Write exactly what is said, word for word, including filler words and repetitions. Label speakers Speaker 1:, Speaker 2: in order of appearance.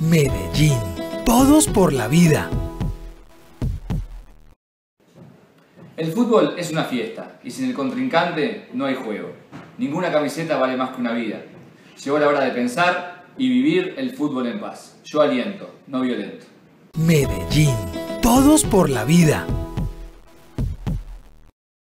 Speaker 1: Medellín. Todos por la vida.
Speaker 2: El fútbol es una fiesta y sin el contrincante no hay juego. Ninguna camiseta vale más que una vida. Llegó la hora de pensar y vivir el fútbol en paz. Yo aliento, no violento.
Speaker 1: Medellín. Todos por la vida.